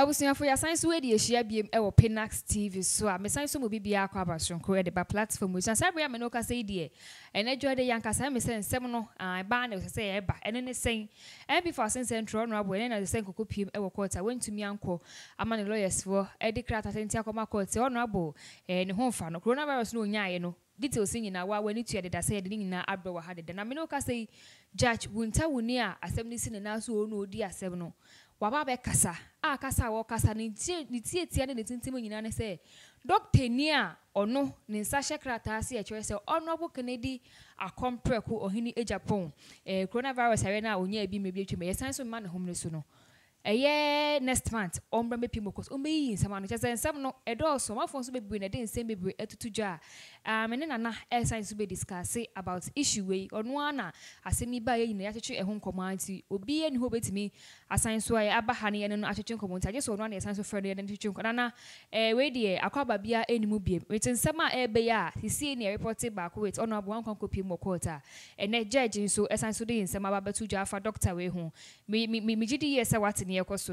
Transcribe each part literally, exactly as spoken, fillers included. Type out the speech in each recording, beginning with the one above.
abusunya for your science we dey share biem e wo Penax T V so a me science mo bibia akwa abasonko e de ba platform we san sabia me no ka say die enedwo de yanka say me say nsem no an ba na say e ba ene ne sen e before sen central no abo ene na sen kokopiem e wo court a wentumi anko ama ne lawyers for e de krata tenti akoma court e ono abo e ne ho fa no coronavirus no nyaaye no details nyina wa wani tu yede da say yede nyina abro wa hade na me no ka say judge wunta wuni a asem ni sin na so ono odi asem no waba be kasa a kasa wo kasa ni tie ni tie tie ne tintim nyina ne say doctor ni a ono ne nsa hyekrata ase e kire say honorable Kennedy Akompreku ohini e Japan eh coronavirus are na onya bi mebi atwa me yesan so ma ne hom ne so no eye next month ombra mepi mokos omeyi nsama no chese nsam no edo so mafon so bebre na de nsem bebre etutujwa um ene nana e science be discuss about issue we ono ana asemi ba ye na yacheche ehun komanti obi eni ho betimi asan so aye aba ha ne no acheche komanti aje so ono ana asan so friend ye na cheche nana eh we de akwaba bia enimu biem wetin nsama e be ya sisi ne report ba ko wait ono abo an kopi mokota ene judge so asan so de nsama ba betujwa afa doctor we hu mi mi mi gidi ye se wat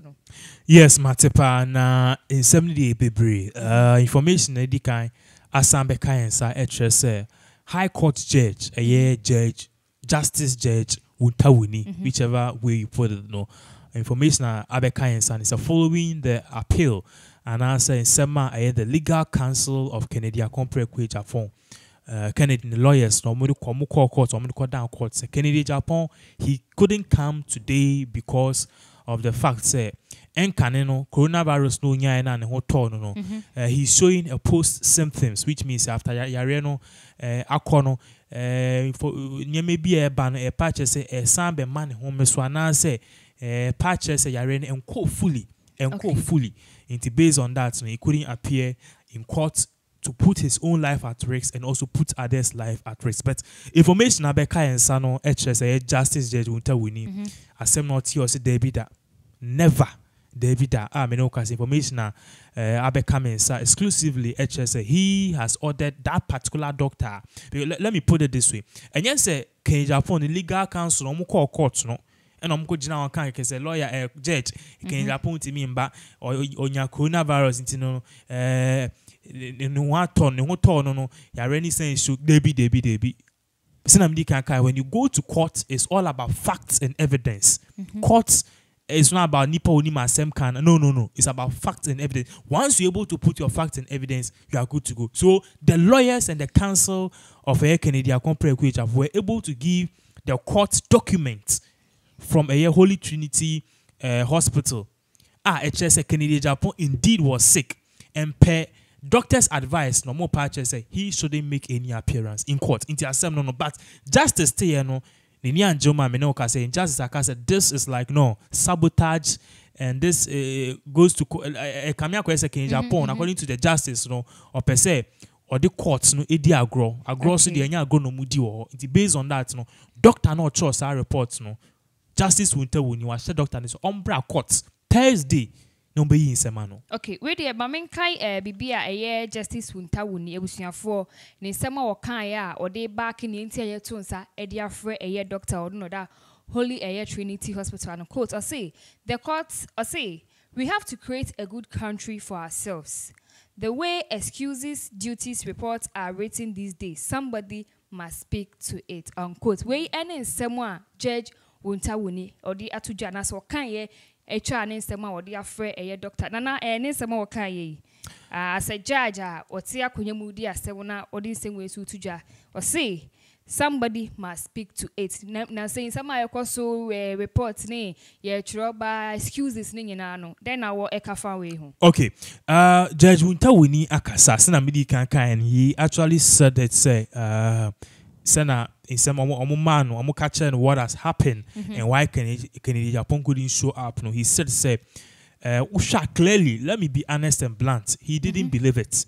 yes, Matepa na in seventy bebre uh information edi kan asambe kan sa etre high court judge a year judge justice judge Wuntawuni mm -hmm. whichever way you put it no information abe kan sa is following the appeal and answer in sema a the legal counsel of Kennedy Akompreku Japan uh Kennedy lawyers no mo ko mo court or mo ko down court say Kennedy Japan he couldn't come today because of the fact say enkaneno coronavirus no nya na ne ho to no no mm -hmm. uh, he's showing a post symptoms which means after yare no uh, akono uh, for nyame bi e ba no e patch say e san be man ho meso ana say uh, patch say yare no enko fully enko okay. fully into based on that no he couldn't appear in court to put his own life at risk and also put others' life at risk. But information abeka ensa no etre say justice judge Wuntawuni mm -hmm. asem not here say David that never David that ah me no cause information uh, abeka ensa exclusively etre say he has ordered that particular doctor. Let, let me put it this way. And yes say Kennedy Japan the legal counsel no call court no and I'm going to can say lawyer uh, judge Kennedy Japan to me mba onya coronavirus into no uh no one ton no ton no no ya really saying so debi debi debi sinamdi kan kai when you go to court it's all about facts and evidence mm -hmm. Court is not about nipa onima sem kan no no no it's about facts and evidence. Once you're able to put your facts and evidence you are good to go. So the lawyers and the counsel of a Kennedy Akompreku were able to give the court documents from a Holy Trinity uh, hospital ah it says Kennedy Japan indeed was sick and per doctor's advice no more patches say he shouldn't make any appearance in court into assem no no but justice stay no ni anjoma me no ka say justice aka say this is like no sabotage and this uh, goes to e kamia ko say Kennedy Japan according to the justice no or per se or the courts no edi agro agro so the anya agro no mudi wo it based on that no doctor no trust our reports no justice Wuntawuni wa say doctor is umbra court Thursday no be yin semano. Okay, we dey ba men kai eh bibia eye justice Wuntawuni ebusuafo ne nsema wo kan ya o dey back ni ntia ye to nsa e dey afre eye doctor o no da Holy Eye Trinity Hospital and quote I say the court I say we have to create a good country for ourselves. The way excuses, duties, reports are written these days, somebody must speak to it. Unquote. We any someone Judge Wuntawuni or the atujana so kan ye e twa ne nsema wo de afre eye doctor nana e ne nsema wo kan ye as a judge o te akonya mu di asem na o de nsem we su tudwa o say somebody must speak to it na saying some ayekoso report ne ye troba excuses ne nyina no then na wo e kafa we ho. Okay, uh Judge Wuntawuni akasa se na medi kan kan he actually said that say uh Sena in some omo man omo catch what has happened mm -hmm. and why Kennedy Kennedy Japan couldn't show up. No, he said say uh Usha clearly, let me be honest and blunt, he didn't mm -hmm. believe it.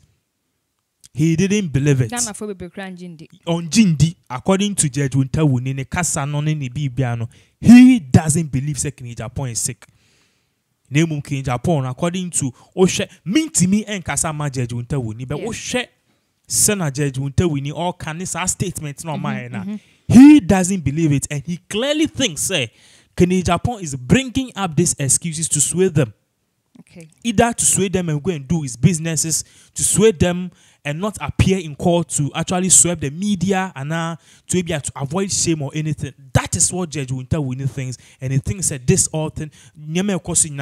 He didn't believe it. On Jindi, according to Judge Wuntawuni, ne kasa no ne bibia no, he doesn't believe say Kennedy Japan is sick. Name Kennedy Japan according to Oshe minti me en kasa ma Judge Wuntawuni, but Oshe Senator Judge Wuntawuni all can this statement no mine. Mm -hmm. He doesn't believe it and he clearly thinks say Kennedy Japan is bringing up these excuses to sway them. Okay. Either to sway them and go and do his businesses, to sway them and not appear in court, to actually swerve the media and uh, to be able to avoid shame or anything. That is what Judge Winter Winnie thinks, and he thinks that this all thing now.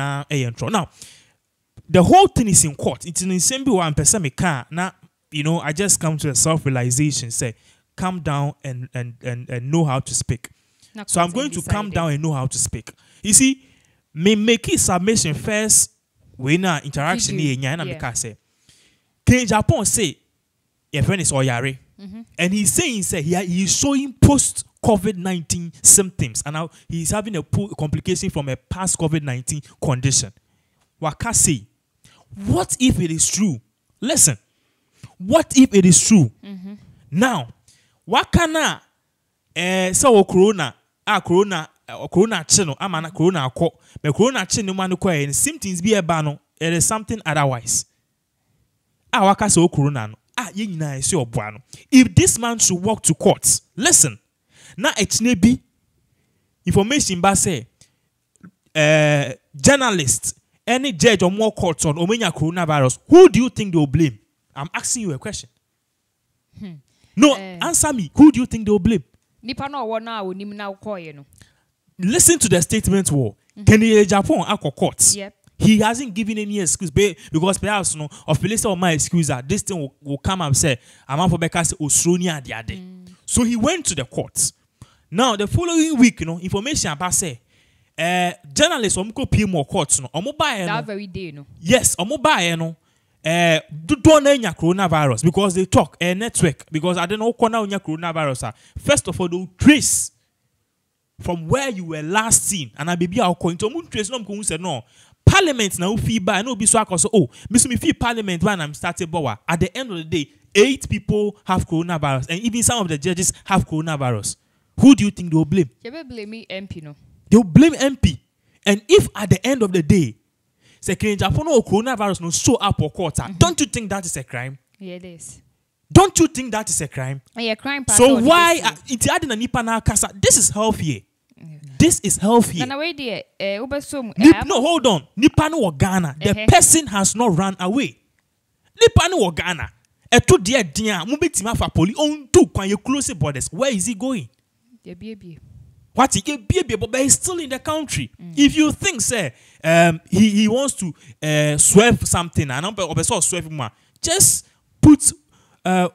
The whole thing is in court. It's in the same way one person me can now. You know, I just come to a self-realization. Say, calm down and and and, and know how to speak. Not so I'm going to calm down and know how to speak. You see, me make it submission first. We na interaction here. Yeah, and I say, King Japan say, your friend is Oyare, mm-hmm. and he's saying say he he's showing post COVID nineteen symptoms, and now he's having a complication from a past COVID nineteen condition. Waka say, what if it is true? Listen, what if it is true? Mm-hmm. Now, what can I eh so corona ah corona uh, corona chino amana corona ko but corona chino man ko and symptoms be a bano it is something otherwise. Ah waka so corona no ah ye nyina ese oboa no. If this man should walk to court, listen. Na etne bi information ba say uh journalist any judge or more courts on omenya coronavirus, who do you think they will blame? I'm asking you a question. Hmm. No, uh, answer me. Who do you think they will blame? Listen to the statement. War. Mm-hmm. Can he Japan ako courts? Yep. He hasn't given any excuse because perhaps no of police or my excuse that this thing will, will come and say I'm for because Australia the other. So he went to the courts. Now the following week, you know, information about say uh journalists omo ko pay more courts no omo buy that very day no. Yes, omo buy no. Uh, don't know coronavirus because they talk a uh, network because I don't know corona coronavirus. First of all, they'll trace from where you were last seen, and I be our coin to trace no say no. Parliament now fee by no be so oh, miss me fee parliament when I'm starting bowa. At the end of the day, eight people have coronavirus, and even some of the judges have coronavirus. Who do you think they'll blame? You will blame me M P no. They'll blame M P, and if at the end of the day say Japan or coronavirus no show up or court, mm-hmm. don't you think that is a crime? Yeah, it is. Don't you think that is a crime? Yeah, crime. So why it's adding a nipa na kasa? This is healthy. Yeah. This is healthy. No, hold on. Nipa no Ghana. The uh-huh. person has not run away. Nipa no Ghana. E to dia dia. Mubetima fa poli on two kwan you close borders. Where is he going? Yeah, baby. What he get baby, but he's still in the country. Mm. If you think, say, um, he, he wants to uh, swerve something, and I'm swerve more, just put uh,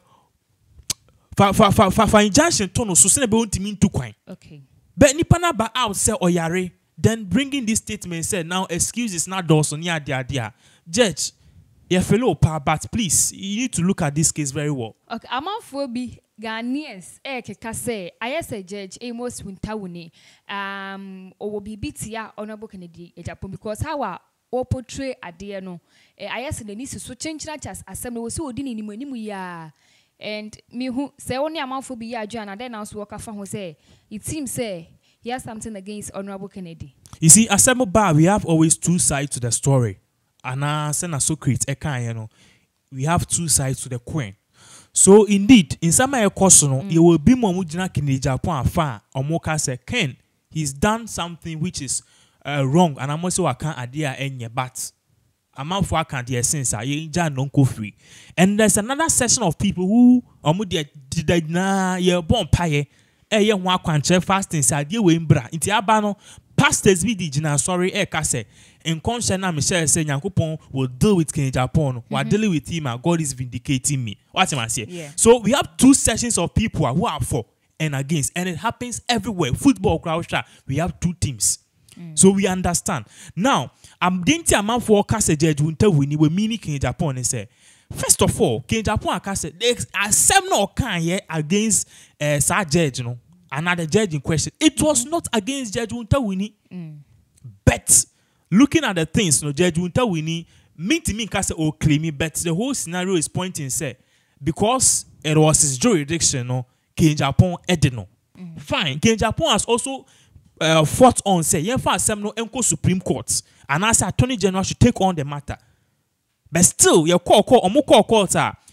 for for for for injunction tono so say be want mean to coin. Okay. But nipa na ba out say oyare, then bringing this statement say now excuses not Dawson ya dia dia. Judge, your fellow pa, but please you need to look at this case very well. Okay, amanfo bi Ghanaians eh keka say ayese Judge Amos Winter Winnie um or be bitia Honorable Kennedy Japan because how a o portray ade no eh ayese the needs so change na just assembly we so odi ni nimu nimu ya and me who say only amanfo bi ya adwa na then now so work afa ho say it seems say he has something against Honorable Kennedy. You see, assembly bar we have always two sides to the story. And I send a Socrates e kan you know we have two sides to the coin. So indeed, in some way, mm. you will be more mujina Kennedy Japan afar or more say Ken. He's done something which is uh, wrong, and I'm also I can't idea any but I'm out for I can't dear since I ain't non free. And there's another section of people who are did na ye born pie eh ye one quanche fasting say dear wimbra into abano pastors be the sorry eh kase. In conscience, Michelle said, Yankupon will deal with Kennedy Japan. Mm-hmm. While dealing with him, and God is vindicating me. What am I saying? Yeah. So we have two sections of people who are for and against, and it happens everywhere. Football, crowd, we have two teams. Mm. So we understand. Now, I'm going to amount for Kase Judge Winter Winnie with mini Kennedy Japan and say, first of all, Kennedy Japan Kase, there's a seminal kind here against uh, Sir Judge, you know, another judge in question. It was not against Judge Winter Winnie, mm. but looking at the things, no Judge Winter Winnie, me to me can say oh claim me, but the whole scenario is pointing say because it was his jurisdiction, no, Kennedy Japan did no. Mm. Fine, Kennedy Japan has also uh, fought on say yeah for some no Enco Supreme Court, and as Attorney General should take on the matter. But still, your call call or more call call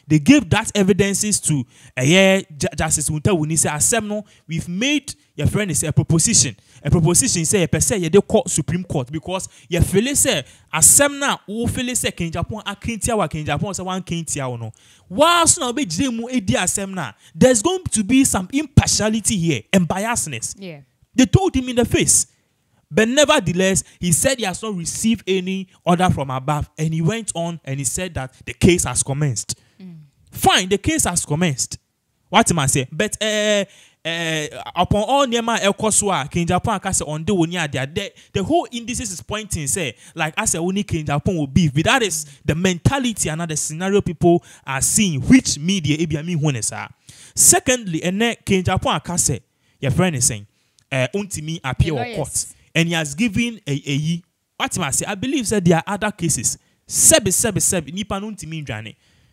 they gave that evidences to uh, yeah, Justice Muntawuni say asem no we've made your friend is a proposition a proposition say per se ye de court Supreme Court because ye feel say asem na wo feel say Ken Japan akintia wa Ken Japan say one kintia no whilst na be jide mu edi asem na there's going to be some impartiality here and biasness. Yeah. They told him in the face. But nevertheless, he said he has not received any order from above. And he went on and he said that the case has commenced. Mm. Fine, the case has commenced. What am I saying? But uh, uh, upon all Nema El Koswa, King Japan can say on the one the the whole indices is pointing, say, like I said, only King Japan will be. But that is the mentality and the scenario people are seeing, which media Ebiami Honesa. Secondly, and then King Japan can say, your friend is saying, uh, untimi appear or court. And he has given a a what am I say? I believe that there are other cases. Sebi sebi sebi nipa no ntimi ndwane.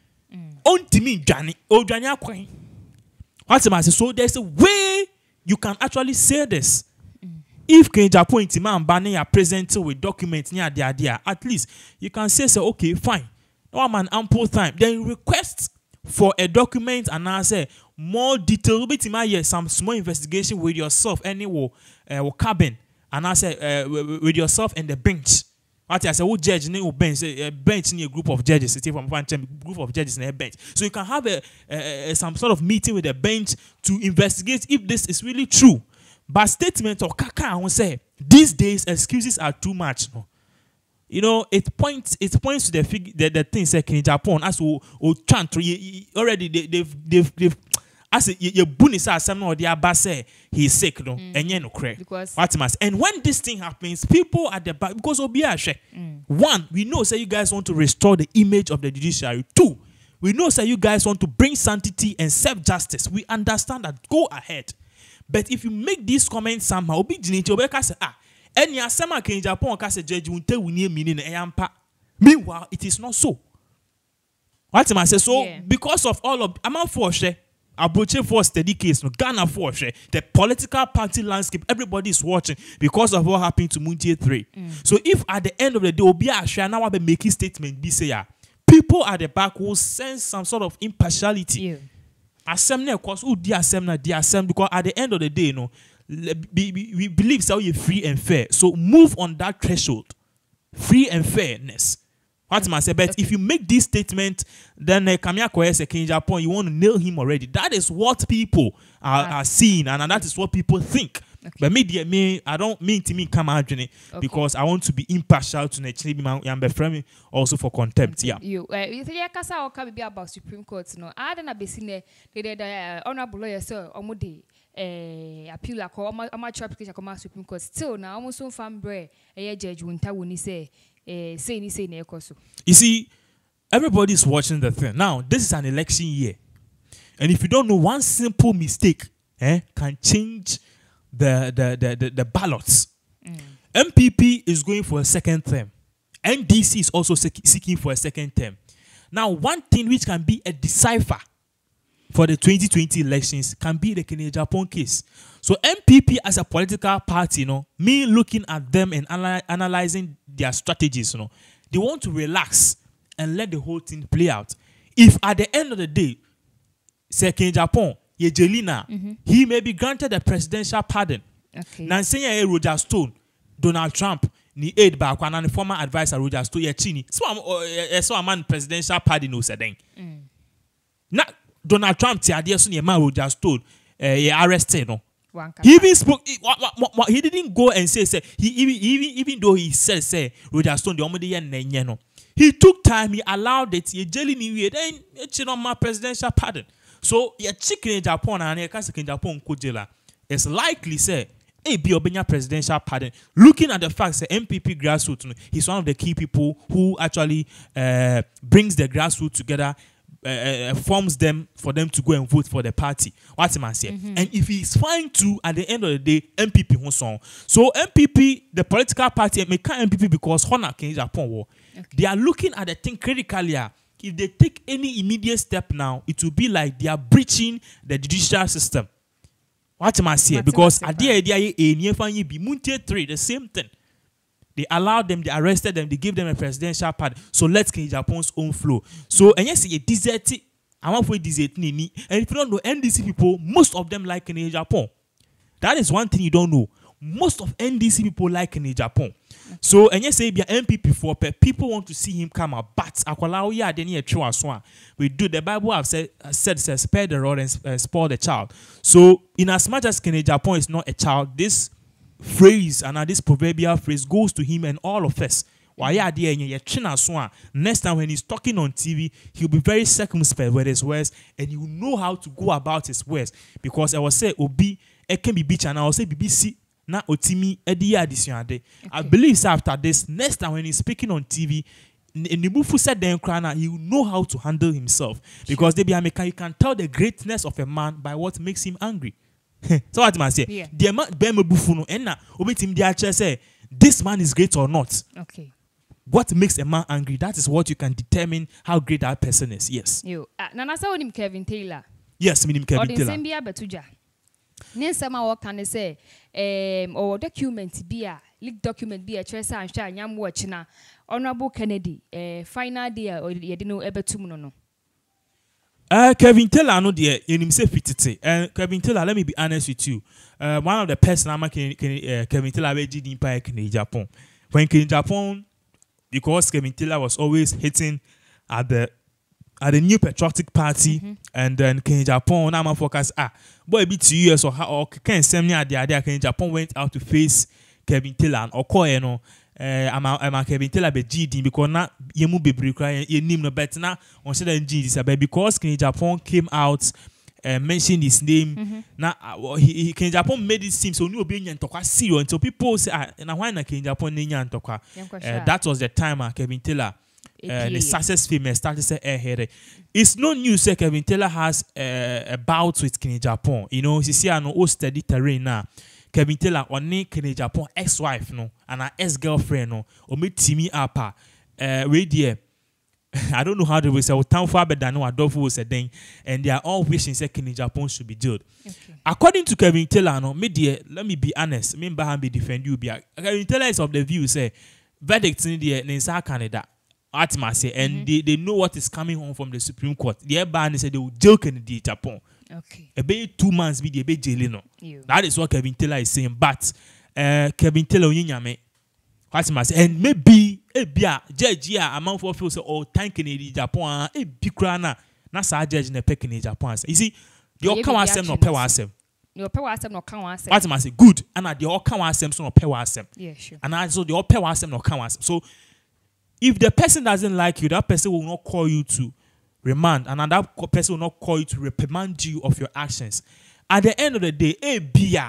Ontimi ndwane. O ndwane akwan. What am I say? So there's a way you can actually say this. Mm. If Ken Japan intima ambane are present with documents near the idea, at least you can say so okay, fine. No man ample time. Then request for a document and I say more detailed bit yes, some small investigation with yourself anywhere uh, cabin. And I said, uh, with yourself and the bench. What I said, who judge ne bench, a bench in a group of judges, sitting from one group of judges in a bench. So you can have a, a, a some sort of meeting with the bench to investigate if this is really true. But statement or kaka, I will say these days excuses are too much. No? You know, it points it points to the fig, the, the things like in Japan as we trying to already they, they've they've they've. As you bunisa some or the abase he's sick no mm. and no correct because what must and when this thing happens people at the back because obiashe mm. one we know say you guys want to restore the image of the judiciary. Two, we know say you guys want to bring sanctity and self justice. We understand that. Go ahead, but if you make these comments somehow be say ah any asema Ken Japan ka say judge unte wuni meaning eyampa. Meanwhile it is not so. What am I say? So yeah. Because of all of amount for share Abuche for steady case, no Ghana for share. The political party landscape, everybody is watching because of what happened to Muntie three. Mm. So if at the end of the day, Obi Ashia now be making statement, be say, people at the back will sense some sort of impartiality. Assembly, of course, who the assembly, the assembly, because at the end of the day, you know, we believe so you're free and fair. So move on that threshold, free and fairness. What am I say? But okay. If you make this statement, then Kamia Koyese Ken Japan, you want to nail him already. That is what people are, are seeing, and, and that is what people think. Okay. But me, me, I don't mean to me come out okay. Because I want to be impartial to the also for contempt. Yeah. You, you say you kasa oka be about Supreme Court. No, I don't have seen the the honorable lawyer sir. Omudi eh appeal ako amateur application come Supreme Court. Still now almost so fam bre eh Judge Muntawuni say. Uh, say ni say you see, everybody is watching the thing. Now, this is an election year. And if you don't know, one simple mistake eh, can change the, the, the, the, the ballots. Mm. M P P is going for a second term. N D C is also seeking for a second term. Now, one thing which can be a decipher for the twenty twenty elections can be the Ken Japan case. So M P P as a political party, you know, me looking at them and ana analyzing their strategies, you know, they want to relax and let the whole thing play out. If at the end of the day, say Ken Japan, Yejelina, mm-hmm. he may be granted a presidential pardon. Okay. Nansenya Roger Stone, Donald Trump, ni aid back and former advisor Roger Stone, Yachini. So I'm so a man presidential pardon no said. Now Donald Trump ti idea so man Roger Stone eh arrested no. He even spoke. He, he didn't go and say, say he even even even though he said say Roger Stone the omode ye no. He took time. He allowed it. He jelly me then it's not my presidential pardon. So ye chicken in Japan and ye can't in Japan kujela. It's likely say a be obenya presidential pardon. Looking at the facts, the M P P grassroots, he's one of the key people who actually uh, brings the grassroots together. Uh, uh, forms them for them to go and vote for the party. What am I saying? Mm-hmm. And if he's fine too, at the end of the day, M P P won song. So M P P, the political party, may can't M P P because Hona Ken Japan war. Okay. They are looking at the thing critically. If they take any immediate step now, it will be like they are breaching the judicial system. What am I saying? Because at the idea, a be Muntie three, the same thing. They allowed them, they arrested them, they gave them a presidential pardon. So let's get Japan's own flow. So, and yes, a desert I want for this eighteen. And if you don't know, N D C people, most of them like in Japan. That is one thing you don't know. Most of N D C people like in Japan. So, and you say, be M P P for people want to see him come out, but akwala ya then you true as one. We do the Bible have said said says spare the rod and uh, spoil the child. So, in as much as Kennedy Japan is not a child, this phrase and uh, this proverbial phrase goes to him and all of us. Why are there and next time when he's talking on T V, he'll be very circumspect with his words and he will know how to go about his words. Because I will say Obi it can be beach and I will say B B C na Otimi Edi addition ade. I believe so after this, next time when he's speaking on T V, in the Mufu said then he will know how to handle himself. Because they be you can tell the greatness of a man by what makes him angry. So what I say? Yeah. The man be Mufu no enna obitim di ache say this man is great or not. Okay. What makes a man angry? That is what you can determine how great that person is. Yes. You. Uh, Nana sa onim Kevin Taylor. Yes, minim Kevin Taylor. Odin sembia betuja. Nen sama wo kan say um or document bia leak document bia tresa anhwa anyam wo china Honorable Kennedy eh final day ye de no ebetum no no. Uh, Kevin Taylor no de yenim say fitete. And Kevin Taylor, let me be honest with you. Uh, one of the person I'm uh, Kevin Taylor we G D Empire in Japan. When in Japan, because Kevin Taylor was always hitting at the at the New Patriotic Party, mm-hmm. and then Ken Japan, now focus ah, boy be two years or how or Ken send me at the idea Ken Japan went out to face Kevin Taylor or ko you know, eh, I'm I'm Kevin Taylor be G D because na yemu be break right, you name no better na on said G D but because Ken Japan came out. Uh, mentioned his name. Mm-hmm. Now, uh, he, he Ken Japan made it seem so new being and talk serious. And so people say, ah, now why not Ken Japan and talk? Uh, that was the time uh, Kevin Taylor, uh, the success famous started to say, eh, here. It's no news that Kevin Taylor has uh, a bout with Ken Japan. You know, he see, I know, oh, steady terrain now. Kevin Taylor, on Ken Japan ex-wife, no, and her ex-girlfriend, no, or me Timmy Appa, uh, wait there. I don't know how they will say, town far better than what Adolfo was saying, and they are all wishing second in Japan should be jailed. Okay. According to Kevin Taylor, no, me dear, let me be honest, me and be defend you. Be Kevin Taylor is of the view say verdict in the Nensa Canada, Atmase, and mm-hmm. they, they know what is coming home from the Supreme Court. The ban said they will jail Kennedy Japan. Okay. About two months be the be jailing no. That is what Kevin Taylor is saying. But uh, Kevin Taylor Yinyame, Atmase, and maybe. E bia judge ya amount for feel say oh thank Kennedy Japan e bi kra na na sa judge na pe Kennedy Japan you see the all kan asem no pe wa asem the pe wa asem no kan wa asem what am say good and the all kan wa asem so no pe wa asem yeah sure and also the all pe wa asem no kan wa asem so if the person doesn't like you that person will not call you to remand and that person will not call you to reprimand you of your actions at the end of the day e bia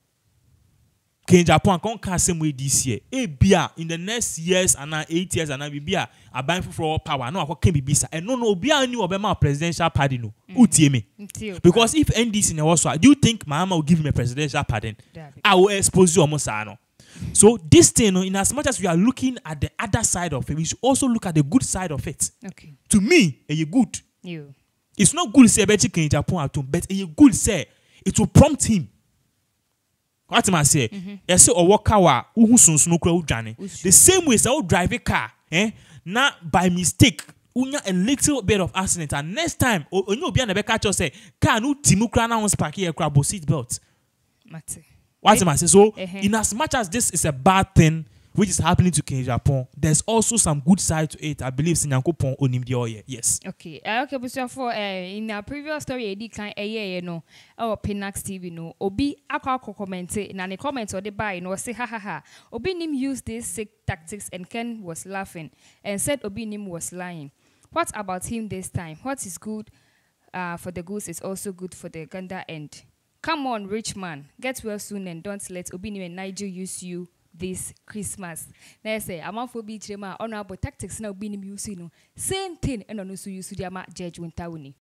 Ken Japan can't cast him with this year. Eh, bia in the next years and now eight years and now be a buying for power. No, I can be bisa. And no, no, be a new Obama presidential pardon. No, uti me. Because if N D C ne was, do you think Mama will give me a presidential pardon? I will expose you almost. No. So this thing, in as much as we are looking at the other side of it, we should also look at the good side of it. Okay. To me, a good. You. It's not good to say about Ken Japan at home, but a good say it will prompt him. What am I say? Yes, or walk our who soon snooker Johnny. The same way, so drive a car, eh? Not by mistake, unya a little bit of accident, and next time, or you be on the catch say, can you Timukrana on spark here, crab seat belt? What am I say? So, in as much as this is a bad thing, which is happening to Ken Japan, there's also some good side to it. I believe Sinyankopon onim di oye. Yes. Okay. Uh, okay, but so for uh, in our previous story, edi kan eye you know, our Penax T V no, obi akwa comment na the comments or the buy no say ha ha ha. Obi nim used these sick tactics and Ken was laughing and said Obi nim was lying. What about him this time? What is good uh, for the goose is also good for the gander end. Come on, rich man, get well soon and don't let Obi nim and Nigel use you this Christmas. Now I say I'm for beach honorable tactics now being using same thing and on also use the judge winter.